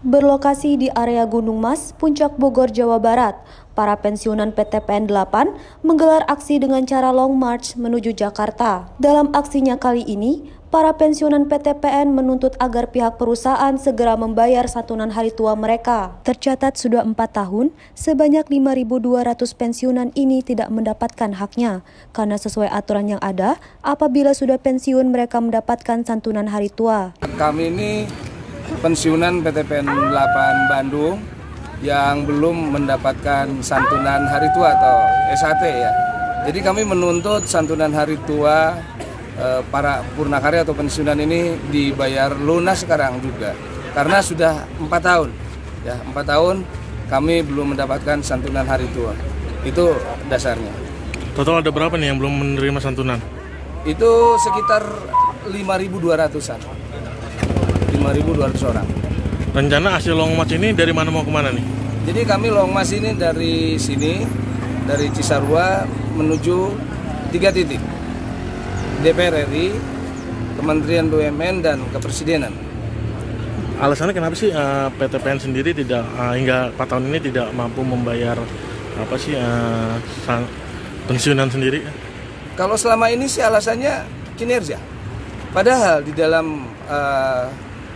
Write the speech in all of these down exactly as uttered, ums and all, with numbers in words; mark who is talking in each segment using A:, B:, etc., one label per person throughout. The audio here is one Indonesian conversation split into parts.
A: Berlokasi di area Gunung Mas, Puncak Bogor, Jawa Barat, para pensiunan P T P N delapan menggelar aksi dengan cara long march menuju Jakarta. Dalam aksinya kali ini, para pensiunan P T P N menuntut agar pihak perusahaan segera membayar santunan hari tua mereka. Tercatat sudah empat tahun, sebanyak lima ribu dua ratus pensiunan ini tidak mendapatkan haknya, karena sesuai aturan yang ada, apabila sudah pensiun mereka mendapatkan santunan hari tua.
B: Kami ini pensiunan P T P N delapan Bandung yang belum mendapatkan santunan hari tua atau S H T ya. Jadi kami menuntut santunan hari tua eh, para purnakarya atau pensiunan ini dibayar lunas sekarang juga. Karena sudah empat tahun, ya empat tahun kami belum mendapatkan santunan hari tua. Itu dasarnya.
C: Total ada berapa nih yang belum menerima santunan?
B: Itu sekitar lima ribu dua ratusan. lima ribu dua ratus orang.
C: Rencana hasil long march ini dari mana mau kemana nih?
B: Jadi kami long march ini dari sini, dari Cisarua menuju tiga titik. D P R R I, Kementerian B U M N, dan Kepresidenan.
C: Alasannya kenapa sih uh, P T P N sendiri tidak uh, hingga empat tahun ini tidak mampu membayar apa sih uh, sang, pensiunan sendiri?
B: Kalau selama ini sih alasannya kinerja. Padahal di dalam uh,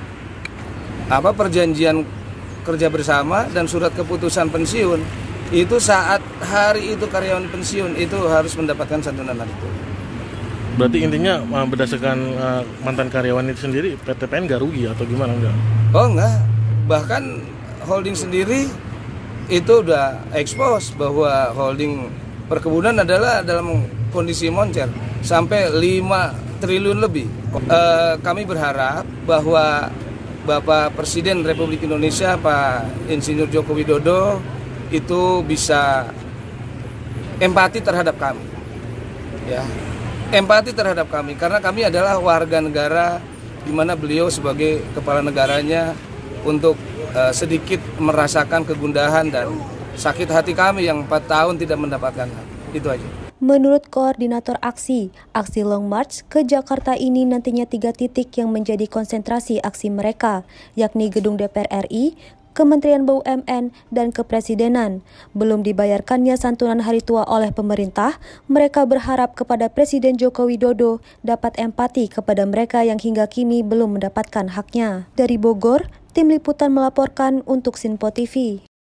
B: apa perjanjian kerja bersama dan surat keputusan pensiun itu saat hari itu karyawan pensiun itu harus mendapatkan santunan hari tua.
C: Berarti intinya berdasarkan uh, mantan karyawan itu sendiri P T P N nggak rugi atau gimana enggak?
B: Oh enggak, bahkan holding sendiri itu udah ekspos bahwa holding perkebunan adalah dalam kondisi moncer sampai lima triliun lebih. Uh, kami berharap bahwa Bapak Presiden Republik Indonesia Pak Insinyur Joko Widodo itu bisa empati terhadap kami, ya empati terhadap kami karena kami adalah warga negara di mana beliau sebagai kepala negaranya untuk uh, sedikit merasakan kegundahan dan sakit hati kami yang empat tahun tidak mendapatkan hak. Itu aja.
A: Menurut koordinator aksi, aksi Long March ke Jakarta ini nantinya tiga titik yang menjadi konsentrasi aksi mereka, yakni Gedung D P R R I, Kementerian B U M N, dan Kepresidenan. Belum dibayarkannya santunan hari tua oleh pemerintah, mereka berharap kepada Presiden Joko Widodo dapat empati kepada mereka yang hingga kini belum mendapatkan haknya. Dari Bogor, Tim Liputan melaporkan untuk Sinpo T V.